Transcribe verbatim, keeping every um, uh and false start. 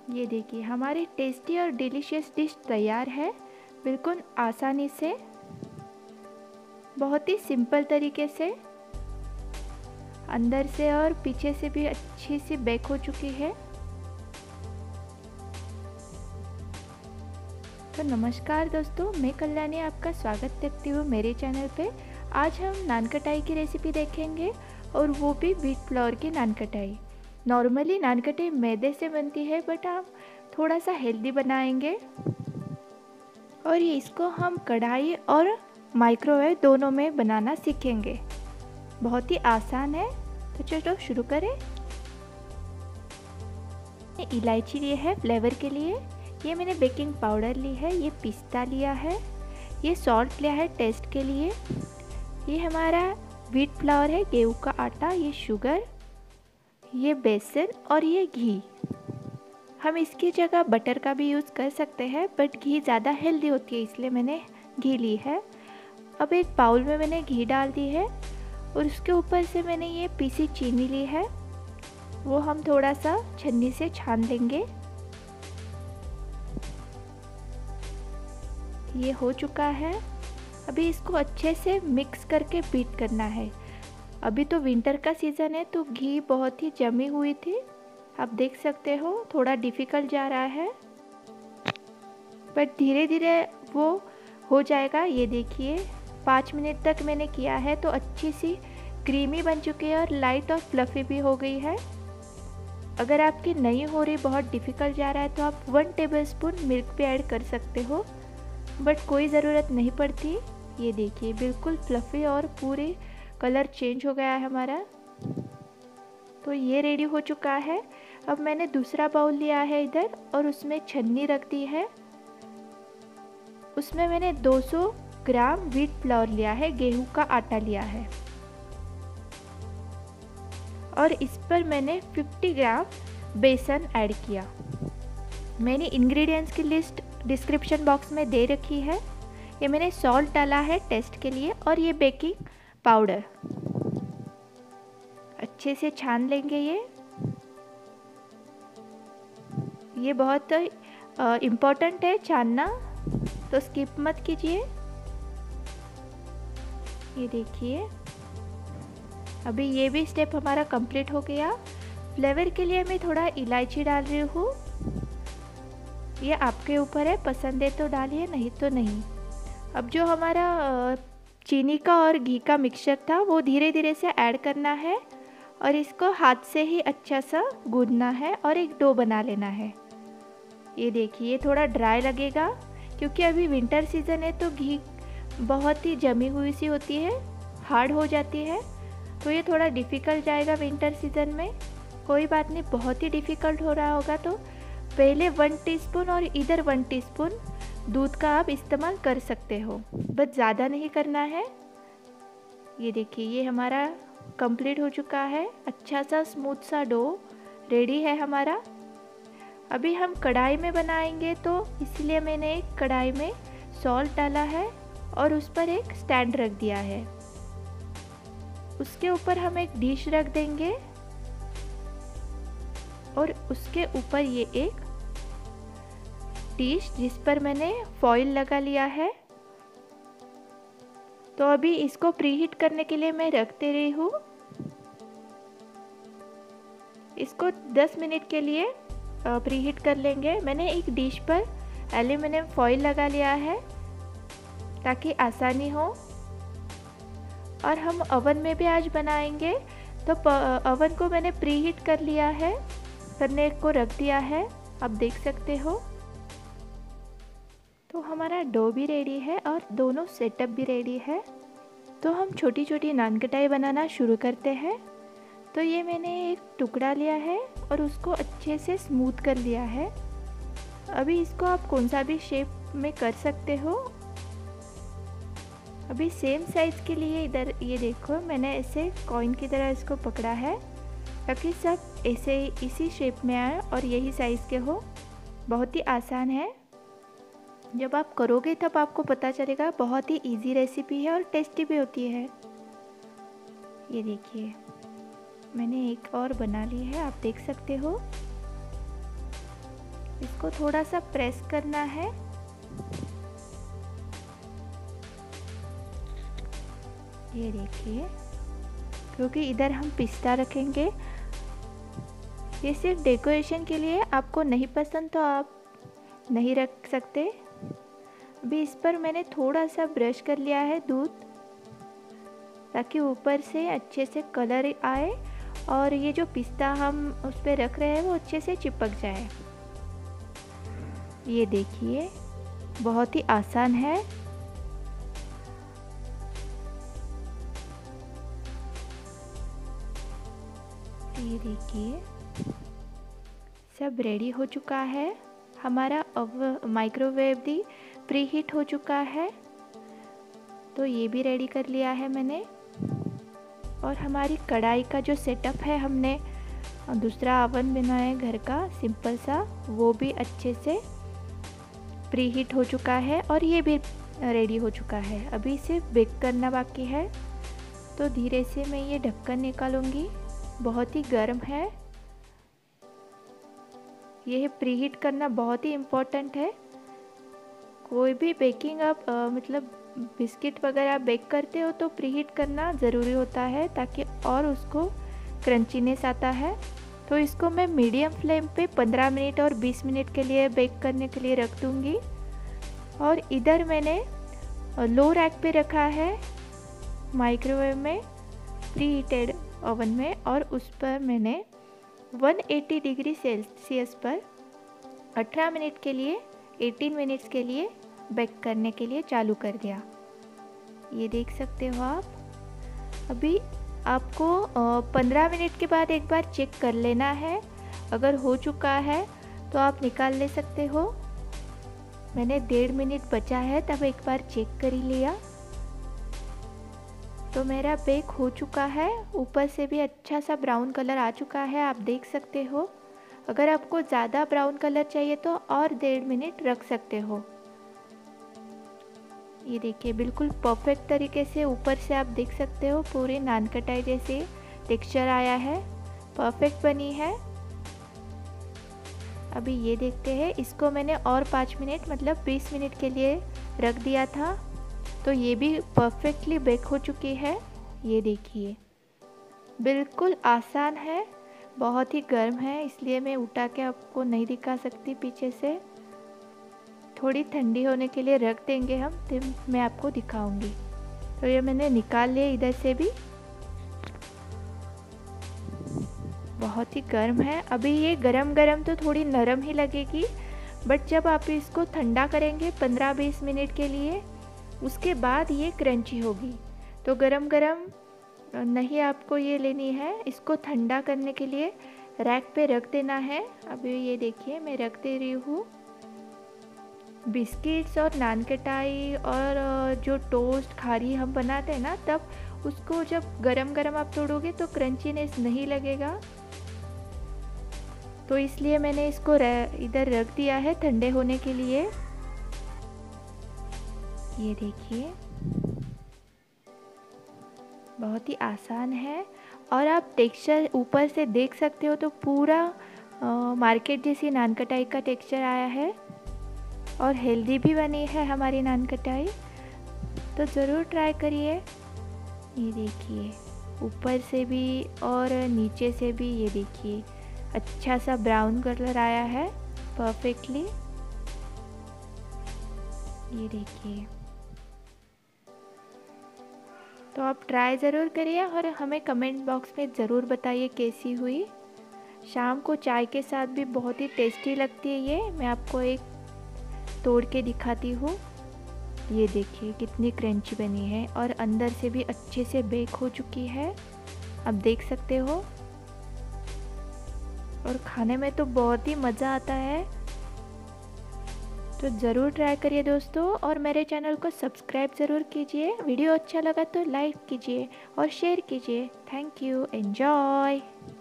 ये देखिए हमारी टेस्टी और डिलीशियस डिश तैयार है, बिल्कुल आसानी से, बहुत ही सिंपल तरीके से। अंदर से और पीछे से भी अच्छी सी बेक हो चुकी है। तो नमस्कार दोस्तों, मैं कल्याणी आपका स्वागत करती हूँ मेरे चैनल पे। आज हम नान कटाई की रेसिपी देखेंगे, और वो भी व्हीट फ्लोर की नान कटाई। नॉर्मली नान कटाई मैदे से बनती है, बट हम थोड़ा सा हेल्दी बनाएंगे, और ये इसको हम कढ़ाई और माइक्रोवेव दोनों में बनाना सीखेंगे। बहुत ही आसान है, तो चलो शुरू करें। इलायची ली है फ्लेवर के लिए, ये मैंने बेकिंग पाउडर ली है, ये पिस्ता लिया है, ये सॉल्ट लिया है टेस्ट के लिए, ये हमारा व्हीट फ्लावर है गेहूं का आटा, ये शुगर, ये बेसन और ये घी। हम इसकी जगह बटर का भी यूज़ कर सकते हैं, बट घी ज़्यादा हेल्दी होती है, इसलिए मैंने घी ली है। अब एक बाउल में मैंने घी डाल दी है, और उसके ऊपर से मैंने ये पीसी चीनी ली है, वो हम थोड़ा सा छन्नी से छान लेंगे। ये हो चुका है। अभी इसको अच्छे से मिक्स करके बीट करना है। अभी तो विंटर का सीज़न है, तो घी बहुत ही जमी हुई थी, आप देख सकते हो थोड़ा डिफ़िकल्ट जा रहा है, बट धीरे धीरे वो हो जाएगा। ये देखिए पाँच मिनट तक मैंने किया है, तो अच्छी सी क्रीमी बन चुकी है और लाइट और फ्लफ़ी भी हो गई है। अगर आपकी नहीं हो रही, बहुत डिफ़िकल्ट जा रहा है, तो आप वन टेबलस्पून मिल्क भी ऐड कर सकते हो, बट कोई ज़रूरत नहीं पड़ती। ये देखिए बिल्कुल फ्लफ़ी और पूरे कलर चेंज हो गया है हमारा। तो ये रेडी हो चुका है। अब मैंने दूसरा बाउल लिया है इधर, और उसमें छन्नी रख दी है। उसमें मैंने दो सौ ग्राम व्हीट फ्लावर लिया है, गेहूं का आटा लिया है, और इस पर मैंने पचास ग्राम बेसन ऐड किया। मैंने इंग्रेडिएंट्स की लिस्ट डिस्क्रिप्शन बॉक्स में दे रखी है। ये मैंने सॉल्ट डाला है टेस्ट के लिए, और ये बेकिंग पाउडर। अच्छे से छान लेंगे ये ये बहुत इम्पोर्टेंट है छानना, तो स्किप मत कीजिए। ये देखिए अभी ये भी स्टेप हमारा कंप्लीट हो गया। फ्लेवर के लिए मैं थोड़ा इलायची डाल रही हूँ, ये आपके ऊपर है, पसंद है तो डालिए, नहीं तो नहीं। अब जो हमारा चीनी का और घी का मिक्सचर था, वो धीरे धीरे से ऐड करना है, और इसको हाथ से ही अच्छा सा गूंदना है और एक डो बना लेना है। ये देखिए थोड़ा ड्राई लगेगा, क्योंकि अभी विंटर सीज़न है, तो घी बहुत ही जमी हुई सी होती है, हार्ड हो जाती है, तो ये थोड़ा डिफ़िकल्ट जाएगा विंटर सीज़न में। कोई बात नहीं, बहुत ही डिफ़िकल्ट हो रहा होगा तो पहले वन टीस्पून और इधर वन टीस्पून दूध का आप इस्तेमाल कर सकते हो, बस ज़्यादा नहीं करना है। ये देखिए ये हमारा कंप्लीट हो चुका है, अच्छा सा स्मूथ सा डो रेडी है हमारा। अभी हम कढ़ाई में बनाएंगे, तो इसलिए मैंने एक कढ़ाई में सॉल्ट डाला है, और उस पर एक स्टैंड रख दिया है। उसके ऊपर हम एक डिश रख देंगे, और उसके ऊपर ये एक डिश जिस पर मैंने फॉइल लगा लिया है। तो अभी इसको प्रीहीट करने के लिए मैं रख दे रही हूँ। इसको दस मिनट के लिए प्रीहीट कर लेंगे। मैंने एक डिश पर एल्यूमिनियम फॉइल लगा लिया है, ताकि आसानी हो। और हम ओवन में भी आज बनाएंगे, तो ओवन को मैंने प्रीहीट कर लिया है, करने को रख दिया है, आप देख सकते हो। तो हमारा डो भी रेडी है और दोनों सेटअप भी रेडी है। तो हम छोटी छोटी नान कटाई बनाना शुरू करते हैं। तो ये मैंने एक टुकड़ा लिया है, और उसको अच्छे से स्मूथ कर लिया है। अभी इसको आप कौन सा भी शेप में कर सकते हो। अभी सेम साइज़ के लिए इधर ये देखो, मैंने ऐसे कॉइन की तरह इसको पकड़ा है, ताकि सब ऐसे इसी शेप में आए और यही साइज़ के हो। बहुत ही आसान है, जब आप करोगे तब आपको पता चलेगा। बहुत ही इजी रेसिपी है और टेस्टी भी होती है। ये देखिए मैंने एक और बना ली है, आप देख सकते हो। इसको थोड़ा सा प्रेस करना है। ये देखिए, क्योंकि इधर हम पिस्ता रखेंगे। ये सिर्फ डेकोरेशन के लिए, आपको नहीं पसंद तो आप नहीं रख सकते। अभी इस पर मैंने थोड़ा सा ब्रश कर लिया है दूध, ताकि ऊपर से अच्छे से कलर आए और ये जो पिस्ता हम उस पर रख रहे हैं वो अच्छे से चिपक जाए। ये देखिए, बहुत ही आसान है। ये देखिए, सब रेडी हो चुका है। हमारा अब माइक्रोवेव भी प्री हीट हो चुका है, तो ये भी रेडी कर लिया है मैंने। और हमारी कढ़ाई का जो सेटअप है, हमने दूसरा ओवन बनाया है घर का सिंपल सा, वो भी अच्छे से प्री हीट हो चुका है और ये भी रेडी हो चुका है। अभी सिर्फ बेक करना बाकी है, तो धीरे से मैं ये ढक्कन निकालूंगी। बहुत ही गर्म है, यह प्री हीट करना बहुत ही इम्पोर्टेंट है। कोई भी बेकिंग आप आ, मतलब बिस्किट वगैरह बेक करते हो तो प्री हीट करना ज़रूरी होता है, ताकि और उसको क्रंचीनेस आता है। तो इसको मैं मीडियम फ्लेम पे पंद्रह मिनट और बीस मिनट के लिए बेक करने के लिए रख दूँगी। और इधर मैंने लो रैक पे रखा है माइक्रोवेव में, प्री हीटेड ओवन में, और उस पर मैंने एक सौ अस्सी डिग्री सेल्सियस पर अठारह मिनट के लिए अठारह मिनट्स के लिए बेक करने के लिए चालू कर दिया। ये देख सकते हो आप। अभी आपको पंद्रह मिनट के बाद एक बार चेक कर लेना है। अगर हो चुका है तो आप निकाल ले सकते हो। मैंने डेढ़ मिनट बचा है तब एक बार चेक कर ही लिया, तो मेरा बेक हो चुका है। ऊपर से भी अच्छा सा ब्राउन कलर आ चुका है, आप देख सकते हो। अगर आपको ज़्यादा ब्राउन कलर चाहिए तो और डेढ़ मिनट रख सकते हो। ये देखिए, बिल्कुल परफेक्ट तरीके से ऊपर से आप देख सकते हो, पूरी नान कटाई जैसे टेक्सचर आया है, परफेक्ट बनी है। अभी ये देखते हैं, इसको मैंने और पाँच मिनट मतलब बीस मिनट के लिए रख दिया था, तो ये भी परफेक्टली बेक हो चुकी है। ये देखिए, बिल्कुल आसान है, बहुत ही गर्म है, इसलिए मैं उठा के आपको नहीं दिखा सकती पीछे से। थोड़ी ठंडी होने के लिए रख देंगे हम, फिर मैं आपको दिखाऊंगी। तो ये मैंने निकाल लिया इधर से भी, बहुत ही गर्म है। अभी ये गरम गरम तो थोड़ी नरम ही लगेगी, बट जब आप इसको ठंडा करेंगे पंद्रह बीस मिनट के लिए, उसके बाद ये क्रंची होगी। तो गरम गरम नहीं आपको ये लेनी है, इसको ठंडा करने के लिए रैक पे रख देना है। अभी ये देखिए, मैं रख दे रही हूँ। बिस्किट्स और नान कटाई और जो टोस्ट खारी हम बनाते हैं ना, तब उसको जब गरम गरम आप तोड़ोगे तो क्रंचीनेस नहीं लगेगा, तो इसलिए मैंने इसको इधर रख दिया है ठंडे होने के लिए। ये देखिए, बहुत ही आसान है और आप टेक्सचर ऊपर से देख सकते हो, तो पूरा आ, मार्केट जैसी नान कटाई का टेक्सचर आया है और हेल्दी भी बनी है हमारी नान कटाई, तो ज़रूर ट्राई करिए। ये देखिए, ऊपर से भी और नीचे से भी ये देखिए अच्छा सा ब्राउन कलर आया है परफेक्टली। ये देखिए, तो आप ट्राई ज़रूर करिए और हमें कमेंट बॉक्स में ज़रूर बताइए कैसी हुई। शाम को चाय के साथ भी बहुत ही टेस्टी लगती है ये। मैं आपको एक तोड़ के दिखाती हूँ। ये देखिए कितनी क्रंची बनी है और अंदर से भी अच्छे से बेक हो चुकी है, आप देख सकते हो। और खाने में तो बहुत ही मज़ा आता है, तो ज़रूर ट्राई करिए दोस्तों। और मेरे चैनल को सब्सक्राइब ज़रूर कीजिए। वीडियो अच्छा लगा तो लाइक कीजिए और शेयर कीजिए। Thank you, enjoy.